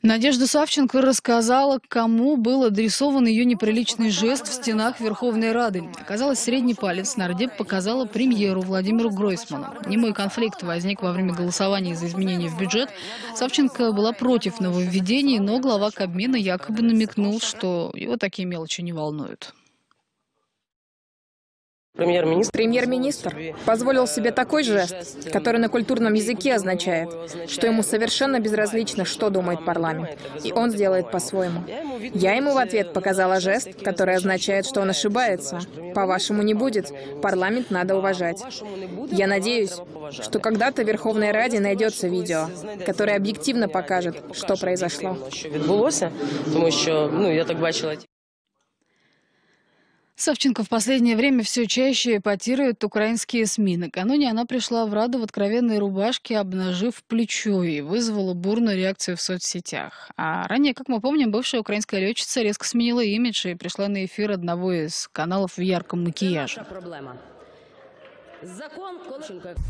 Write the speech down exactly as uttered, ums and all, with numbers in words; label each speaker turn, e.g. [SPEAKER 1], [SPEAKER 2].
[SPEAKER 1] Надежда Савченко рассказала, кому был адресован ее неприличный жест в стенах Верховной Рады. Оказалось, средний палец нардеп показала премьеру Владимиру Гройсману. Немой конфликт возник во время голосования за изменения в бюджет. Савченко была против нововведений, но глава Кабмина якобы намекнул, что его такие мелочи не волнуют.
[SPEAKER 2] Премьер-министр Премьер-министр позволил себе такой жест, который на культурном языке означает, что ему совершенно безразлично, что думает парламент, и он сделает по-своему. Я ему в ответ показала жест, который означает, что он ошибается. По-вашему не будет, парламент надо уважать. Я надеюсь, что когда-то в Верховной Раде найдется видео, которое объективно покажет, что произошло.
[SPEAKER 3] Потому что, ну, я так бачила.
[SPEAKER 1] Савченко в последнее время все чаще эпатирует украинские СМИ. Накануне она пришла в Раду в откровенной рубашке, обнажив плечо, и вызвала бурную реакцию в соцсетях. А ранее, как мы помним, бывшая украинская летчица резко сменила имидж и пришла на эфир одного из каналов в ярком макияже.